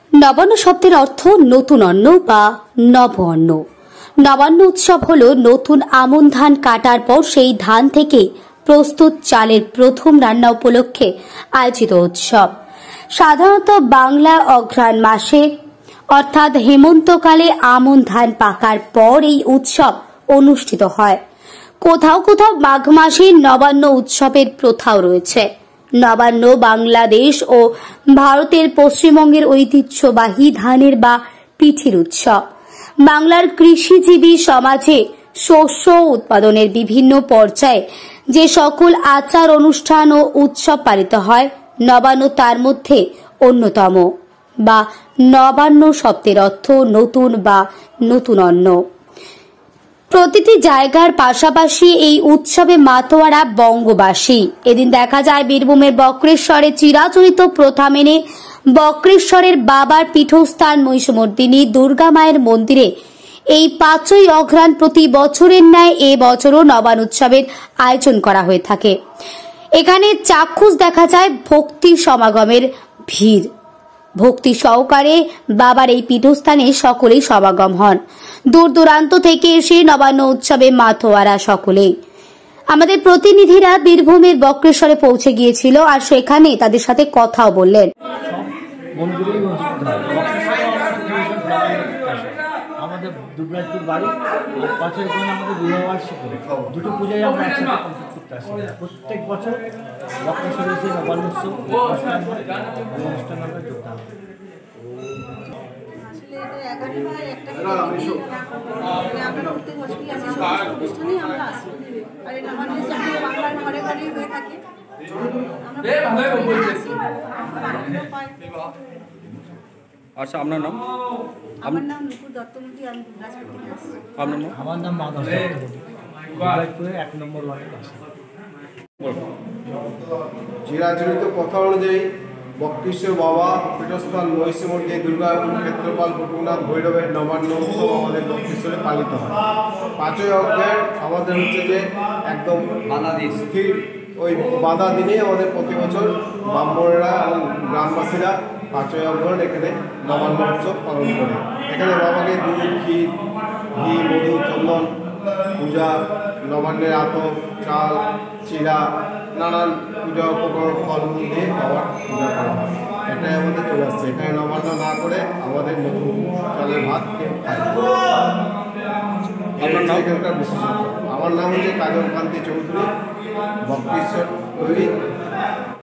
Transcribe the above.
নবান্ন শব্দের অর্থ নতুন অন্ন বা নব অন্ন। নবান্ন উৎসব হল নতুন আমন ধান কাটার পর সেই ধান থেকে প্রস্তুত চালের প্রথম রান্না উপলক্ষে আয়োজিত উৎসব। সাধারণত বাংলা অঘ্রাণ মাসে অর্থাৎ হেমন্তকালে আমন ধান পাকার পর এই উৎসব অনুষ্ঠিত হয়। কোথাও কোথাও মাঘ মাসে নবান্ন উৎসবের প্রথাও রয়েছে। নবান্ন বাংলাদেশ ও ভারতের পশ্চিমবঙ্গের ঐতিহ্যবাহী ধানের বা পিঠির উৎসব। বাংলার কৃষিজীবী সমাজে শস্য উৎপাদনের বিভিন্ন পর্যায়ে যে সকল আচার অনুষ্ঠান ও উৎসব পালিত হয়, নবান্ন তার মধ্যে অন্যতম। বা নবান্ন শব্দের অর্থ নতুন বা নতুন অন্ন। প্রতিটি জায়গার পাশাপাশি এই উৎসবে মাতোয়ারা বঙ্গবাসী। এদিন দেখা যায় বীরভূমের বক্রেশ্বরে চিরাচরিত প্রথা মেনে বক্রেশ্বরের বাবার পীঠস্থান মহিষমর্দিনী দুর্গা মায়ের মন্দিরে এই 5ই অঘ্রাণ প্রতি বছরের ন্যায় এ বছরও নবান্ন উৎসবের আয়োজন করা হয়ে থাকে। এখানে চাক্ষুষ দেখা যায় ভক্তি সমাগমের ভিড়। ভক্তি সহকারে বাবার এই পীঠস্থানে সকলেই সমাগম হন। দূর দূরান্ত থেকে এসে নবান্ন উৎসবে মাতোয়ারা সকলেই। আমাদের প্রতিনিধিরা বীরভূমের বক্রেশ্বরে পৌঁছে গিয়েছিল আর সেখানে তাদের সাথে কথাও বললেন। আমাদের দুবরাজপুর বাড়ি আর পাশের ওখানে আমাদের বিবাহবার্ষিকী, দুটো পূজায় আমরা একসাথে কমপ্লিট করতে আসি। প্রত্যেক বছর বক্রেশ্বরে এসে নবান্ন উৎসব অনুষ্ঠান আমরা যোগদান করি। আচ্ছা, আপনার নাম? আমার নাম নুপুর দত্তমুখী। আমি দুবরাজপুর থেকে আসছি। আপনার নাম? আমার নাম মাধব দত্তমুখী, দুবরাজপুরের 1 নম্বর ওয়ার্ডে বাসা। চিরাচরিত কথা অনুযায়ী বক্রেশ্বর বাবা পীঠস্থান মহিষমর্দিনী দুর্গা এবং ক্ষেত্রপাল গোপীনাথ ভৈরবের নবান্ন উৎসব আমাদের বক্রেশ্বরে পালিত হয়। 5ই অঘ্রাণ আমাদের হচ্ছে যে একদম স্থির ওই বাধা দিনেই আমাদের প্রতি বছর ব্রাহ্মণরা এবং গ্রামবাসীরা 5ই অঘ্রাণ এখানে নবান্ন উৎসব পালন করে। এখানে বাবাকে দুধ, ক্ষীর, ঘি, মধু, চন্দন, পূজা, নবান্নের আতপ, চাল, চিরা, নানান পূজা উপকরণ ফলমূল দিয়ে বাবার পূজা করা হয়। এটাই আমাদের চলে আসছে। এখানে নবান্ন না করে আমাদের নতুন চালের ভাত কেউ খায়। এখানকার বিশেষত্ব। আমার নাম হচ্ছে কাজল কান্তি চৌধুরী, বক্রেশ্বর তৈরি